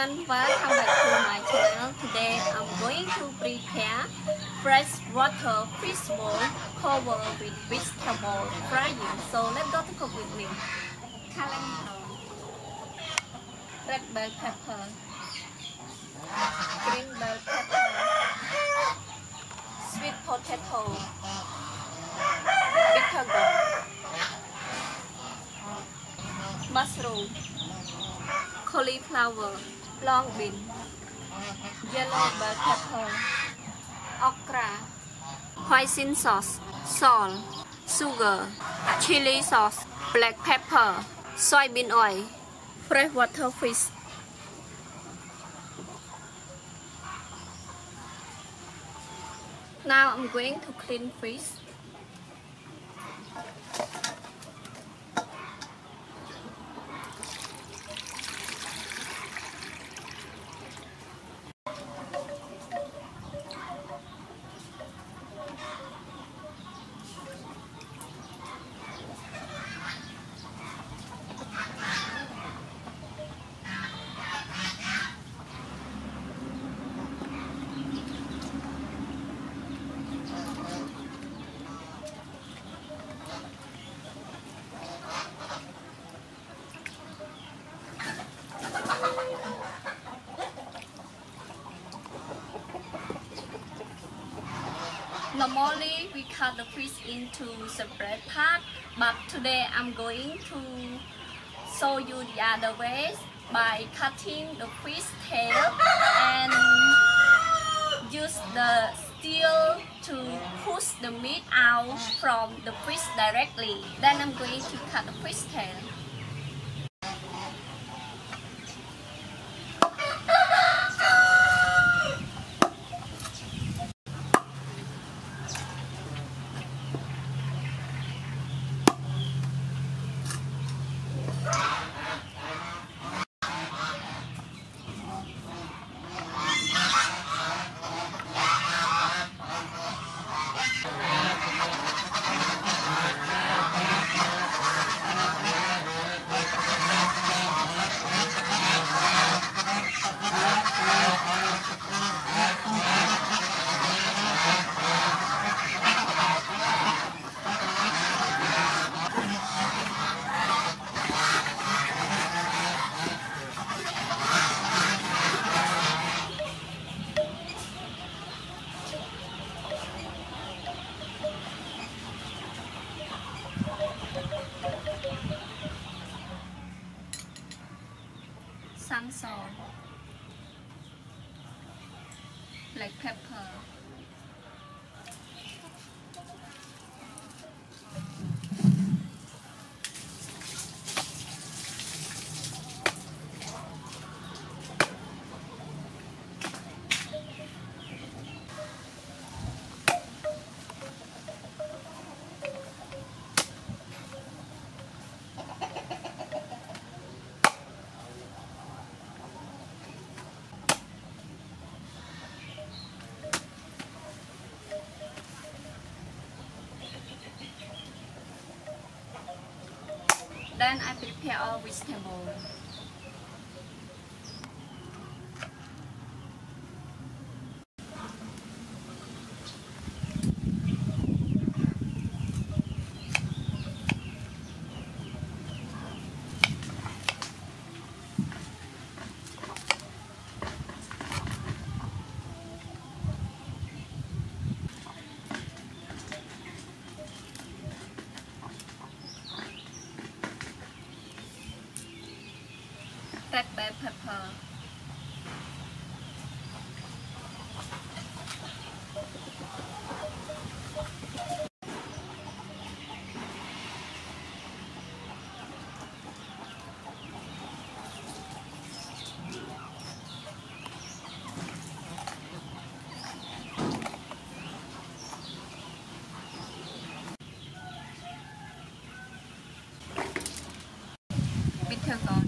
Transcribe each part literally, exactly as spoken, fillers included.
everyone, welcome back to my channel. Today I'm going to prepare fresh water fish bowl covered with vegetable frying. So let's go to cook with me. Calamari, red bell pepper, green bell pepper, sweet potato, bitter gourd, mushroom, cauliflower, long bean, yellow bell pepper, okra, hoisin sauce, salt, sugar, chili sauce, black pepper, soybean oil, fresh water fish. Now I'm going to clean fish. Normally we cut the fish into separate parts, but today I'm going to show you the other ways by cutting the fish tail and use the steel to push the meat out from the fish directly. Then I'm going to cut the fish tail. Some salt, black pepper, then I prepare all vegetables. Red bell pepper, bitter gourd,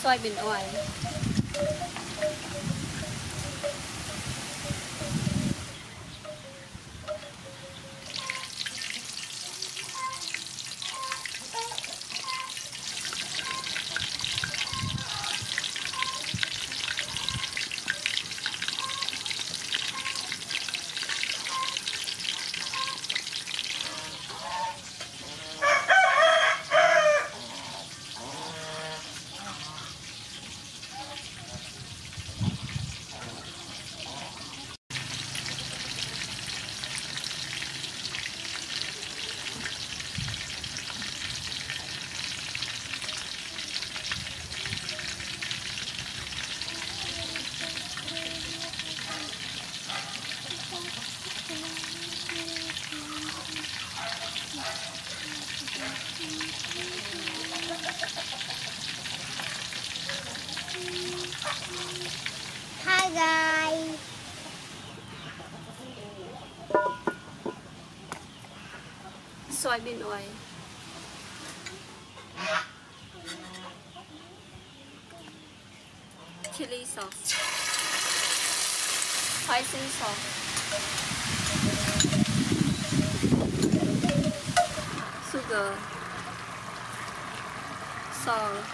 soybean oil. Hi guys. Soybean oil. Chili sauce. Hoisin sauce. Sugar. Salt.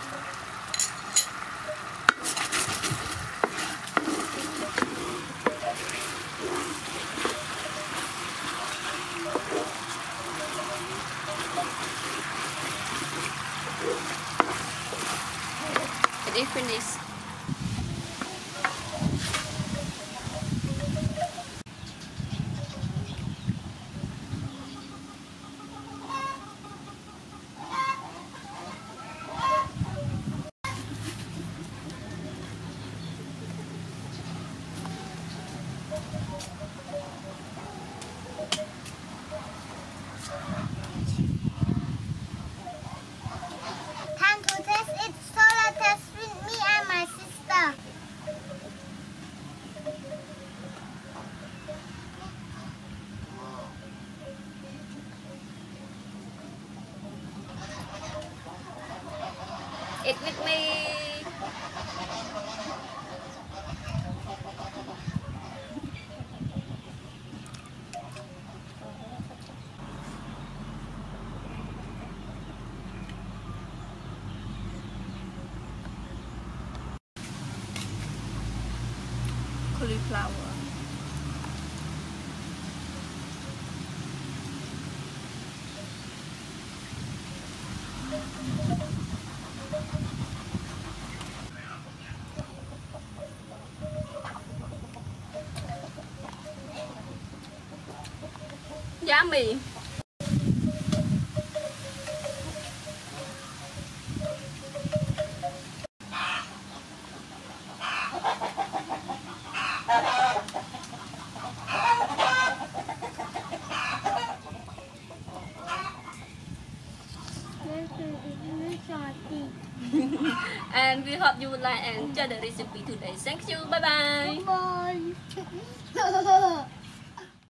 It is finished. Time to test it. Solar test with me and my sister. Eat with me. Cauliflower. Yummy. And we hope you would like and enjoy the recipe today. Thank you. Bye bye. Bye.